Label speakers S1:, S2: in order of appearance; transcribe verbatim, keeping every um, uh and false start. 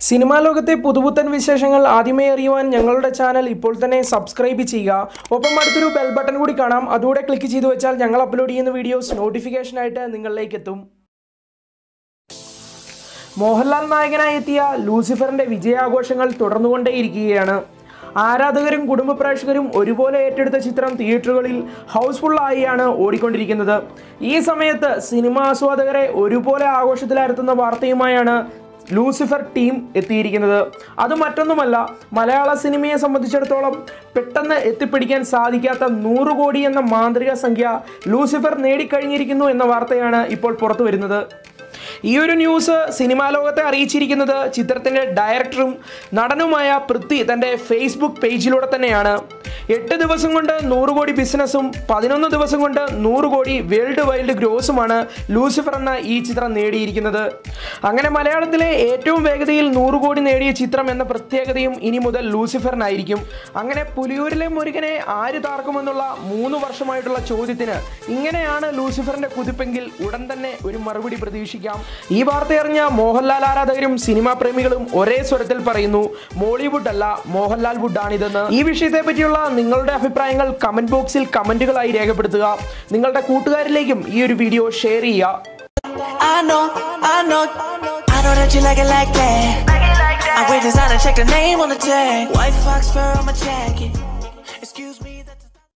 S1: Cinema ലോകത്തെ പുതുപുത്തൻ വിശേഷങ്ങൾ ആദ്യമേ അറിയുവാൻ ഞങ്ങളുടെ ചാനൽ ഇപ്പോൾ തന്നെ സബ്സ്ക്രൈബ് ചെയ്യുക. ഒപ്പം അടുത്തൊരു ബെൽ ബട്ടൺ കൂടി കാണാം. അതുകൂടെ ക്ലിക്ക് ചെയ്തു വെച്ചാൽ ഞങ്ങൾ അപ്ലോഡ് ചെയ്യുന്ന വീഡിയോസ് നോട്ടിഫിക്കേഷനായിട്ട് നിങ്ങളിലേക്ക് എത്തും. മോഹൻലാൽ നായകനായി എത്തിയ ലൂസിഫറിൻ്റെ വിജയാഘോഷങ്ങൾ തുടർന്നുകൊണ്ടേയിരിക്കുകയാണ്. ആരാധകരും കുടുംബ പ്രേക്ഷകരും ഒരുപോലെ ഏറ്റെടുത്ത ചിത്രം തിയേറ്ററുകളിൽ ഹൗസ്ഫുള്ളായാണ് ഓടിക്കൊണ്ടിരിക്കുന്നത്. ഈ സമയത്ത് സിനിമാ ആസ്വാദകരെ ഒരുപോലെ ആഘോഷത്തിലായിരുത്തുന്ന വാർത്തയുമായാണ് ലൂസിഫർ ടീം എത്തിയിരിക്കുന്നത്. അത് മറ്റൊന്നുമല്ല, മലയാള സിനിമയെ സംബന്ധിച്ചിടത്തോളം പെട്ടെന്ന് എത്തിപ്പിടിക്കാൻ സാധിക്കാത്ത നൂറ് കോടി എന്ന മാന്ത്രിക സംഖ്യ ലൂസിഫർ നേടിക്കഴിഞ്ഞിരിക്കുന്നു എന്ന വാർത്തയാണ് ഇപ്പോൾ പുറത്തു വരുന്നത്. ഈ ഒരു ന്യൂസ് സിനിമാ ലോകത്തെ അറിയിച്ചിരിക്കുന്നത് ചിത്രത്തിൻ്റെ ഡയറക്ടറും നടനുമായ പൃഥ്വി തൻ്റെ ഫേസ്ബുക്ക് പേജിലൂടെ തന്നെയാണ്. എട്ട് ദിവസം കൊണ്ട് നൂറ് കോടി ബിസിനസ്സും പതിനൊന്ന് ദിവസം കൊണ്ട് നൂറ് കോടി വേൾഡ് വൈഡ് ഗ്രോസുമാണ് ലൂസിഫർ എന്ന ഈ ചിത്രം നേടിയിരിക്കുന്നത്. അങ്ങനെ മലയാളത്തിലെ ഏറ്റവും വേഗതയിൽ നൂറ് കോടി നേടിയ ചിത്രം എന്ന പ്രത്യേകതയും ഇനി മുതൽ ലൂസിഫറിനായിരിക്കും. അങ്ങനെ പുലിയൂരിലെ മുരുകനെ ആര് താർക്കുമെന്നുള്ള മൂന്ന് വർഷമായിട്ടുള്ള ചോദ്യത്തിന് ഇങ്ങനെയാണ് ലൂസിഫറിൻ്റെ കുതിപ്പെങ്കിൽ ഉടൻ തന്നെ ഒരു മറുപടി പ്രതീക്ഷിക്കാം. ഈ വാർത്തയറിഞ്ഞ മോഹൻലാൽ ആരാധകരും സിനിമാ പ്രേമികളും ഒരേ സ്വരത്തിൽ പറയുന്നു, മോളിവുഡ് അല്ല മോഹൻലാൽ വുഡ് ആണിതെന്ന്. ഈ വിഷയത്തെ പറ്റിയുള്ള നിങ്ങളുടെ അഭിപ്രായങ്ങൾ കമന്റ് ബോക്സിൽ കമന്റുകളായി രേഖപ്പെടുത്തുക. നിങ്ങളുടെ കൂട്ടുകാരിലേക്കും ഈ ഒരു വീഡിയോ ഷെയർ ചെയ്യുക.
S2: I know, I know, I know that you like it like that. I wear designer, check the name on the tag. White fox fur on my jacket.